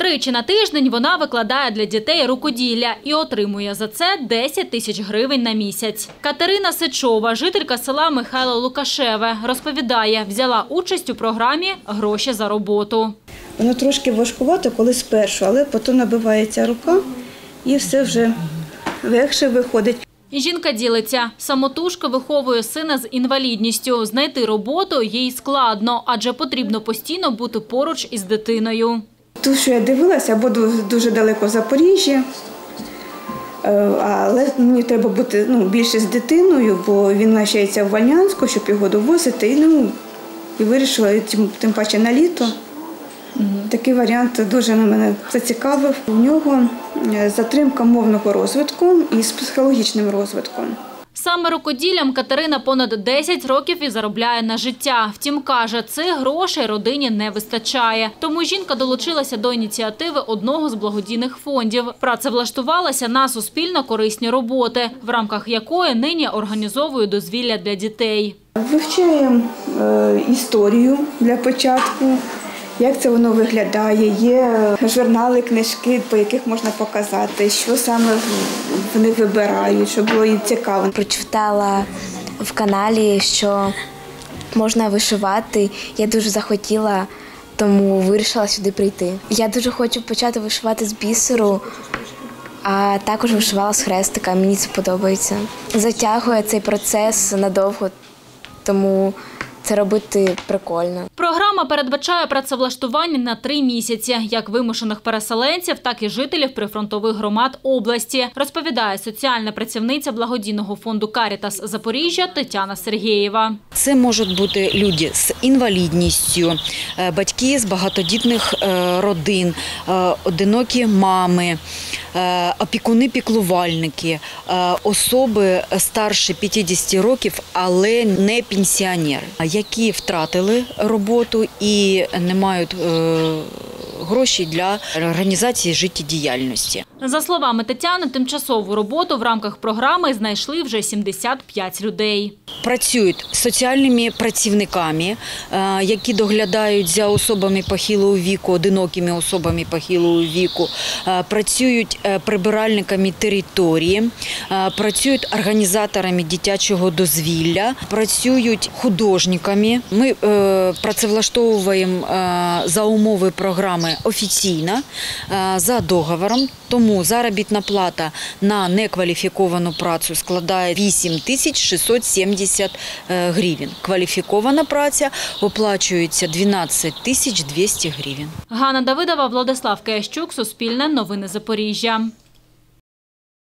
Тричі на тиждень вона викладає для дітей рукоділля і отримує за це 10 тисяч гривень на місяць. Катерина Сичова, жителька села Михайло Лукашеве, розповідає, взяла участь у програмі «Гроші за роботу». Воно трошки важкувато, коли спершу, але потім набивається рука і все вже легше виходить. Жінка ділиться, самотужки виховує сина з інвалідністю. Знайти роботу їй складно, адже потрібно постійно бути поруч із дитиною. Тут, що я дивилася, бо дуже далеко в Запоріжжі, але мені треба бути більше з дитиною, бо він навчається в Вальнянську, щоб його довозити. І вирішила, тим паче на літо. Такий варіант дуже на мене зацікавив. У нього затримка мовного розвитку і з психологічним розвитком. Саме рукоділлям Катерина понад 10 років і заробляє на життя. Втім, каже, цих грошей родині не вистачає. Тому жінка долучилася до ініціативи одного з благодійних фондів. Працевлаштувалася на суспільно-корисні роботи, в рамках якої нині організовує дозвілля для дітей. Вивчаємо історію для початку. Як це воно виглядає? Є журнали, книжки, по яких можна показати, що саме вони вибирають, щоб було їм цікаво. Прочитала в каналі, що можна вишивати. Я дуже захотіла, тому вирішила сюди прийти. Я дуже хочу почати вишивати з бісеру, а також вишивала з хрестика. Мені це подобається. Затягує цей процес надовго, тому це робити прикольно. Програма передбачає працевлаштування на 3 місяці, як вимушених переселенців, так і жителів прифронтових громад області, розповідає соціальна працівниця благодійного фонду «Карітас» Запоріжжя Тетяна Сергієва. Це можуть бути люди з інвалідністю, батьки з багатодітних родин, одинокі мами, опікуни-піклувальники, особи старші 50 років, але не пенсіонери, які втратили роботу і не мають грошей для організації життєдіяльності. За словами Тетяни, тимчасову роботу в рамках програми знайшли вже 75 людей. Працюють соціальними працівниками, які доглядають за особами похилого віку, одинокими особами похилого віку, працюють прибиральниками території, працюють організаторами дитячого дозвілля, працюють художниками. Ми працевлаштовуємо за умови програми офіційно, за договором. Тому заробітна плата на некваліфіковану працю складає 8670 гривень. Кваліфікована праця оплачується 12200 гривень. Ганна Давидова, Владислав Киящук, Суспільне новини Запоріжжя.